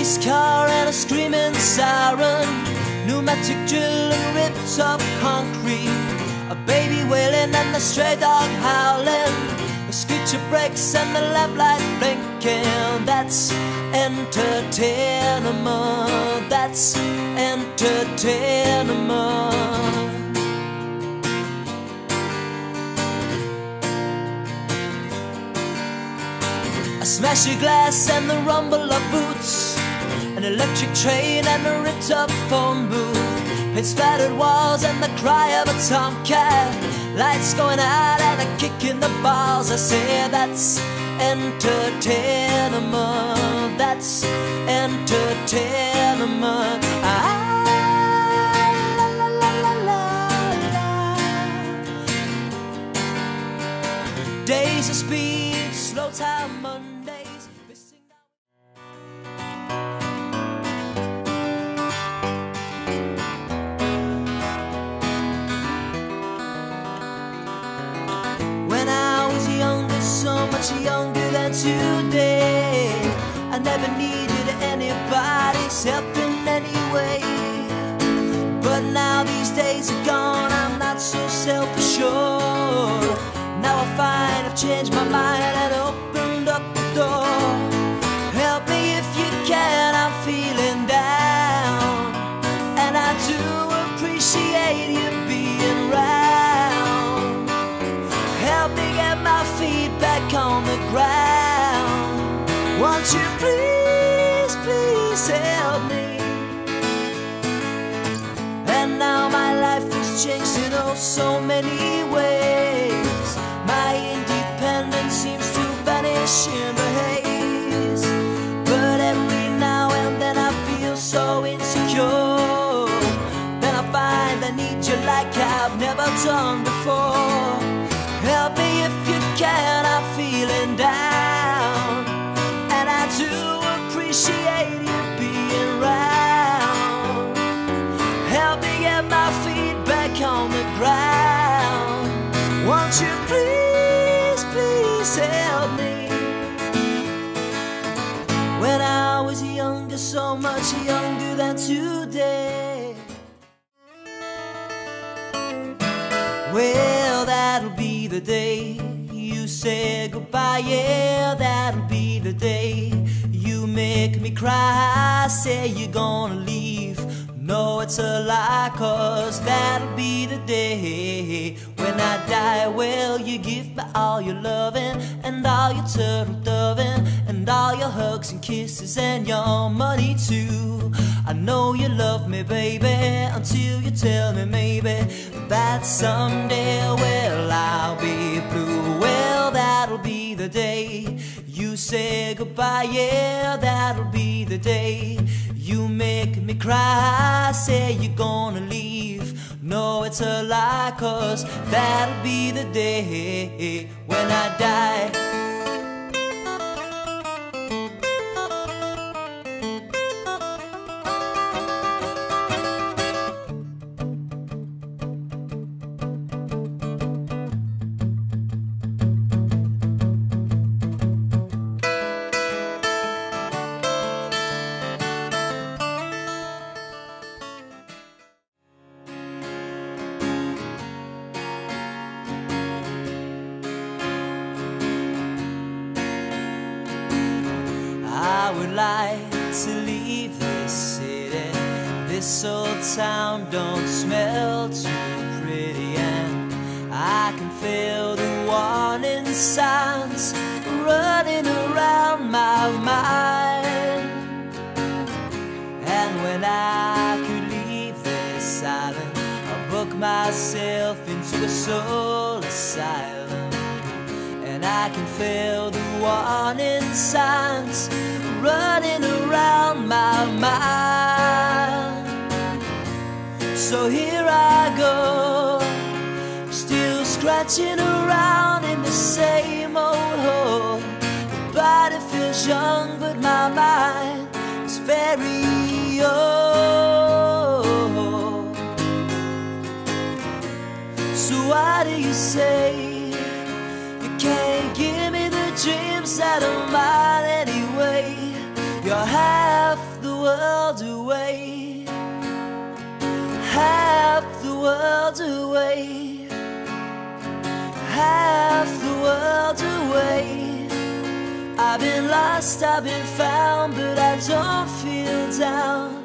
police car and a screaming siren, pneumatic drill and ripped up concrete, a baby wailing and the stray dog howling, the screech of brakes and the lamplight blinking. That's entertainment, that's entertainment. A smashy glass and the rumble of boots, an electric train and a ripped up phone booth, paint splattered walls and the cry of a tomcat, lights going out and a kick in the balls. I say that's entertainment, that's entertainment. La, la, la, la, la. Days of speed, slow time Mondays. When I was younger, so much younger than today, I never needed anybody's help in any way. But now these days are gone, I'm not so self-assured. Now I find I've changed my mind and opened up the door. Help me if you can, I'm feeling down, and I do appreciate you being round. Help me get my feet back on the ground. Won't you please, please help me? And now my life has changed in oh so many ways. My independence seems to vanish in the haze. But every now and then I feel so insecure. Then I find I need you like I've never done before. Help me if you can, I'm feeling down, and I do appreciate you being round. Help me get my feet back on the ground. Won't you please, please help me? When I was younger, so much younger than today. Well, that'll be the day you say goodbye. Yeah, that'll be the day you make me cry. Say you're gonna leave, no it's a lie, 'cause that'll be the day when I die. Well, you give me all your loving and all your turtle doving and all your hugs and kisses and your money too. I know you love me, baby, until you tell me maybe that someday, well, I'll be blue. Well, that'll be the day you say goodbye. Yeah, that'll be the day you make me cry. Say you're gonna leave, no it's a lie, 'cause that'll be the day when I die. I would like to leave this city. This old town don't smell too pretty, and I can feel the warning signs running around my mind. And when I could leave this island, I'll book myself into a soul asylum. And I can feel the warning signs running around my mind. So here I go, still scratching around in the same old hole. The body feels young, but my mind is very old. So why do you say you can't give me the dreams that are mine anyway? You're half world away, half the world away, half the world away. I've been lost, I've been found, but I don't feel down.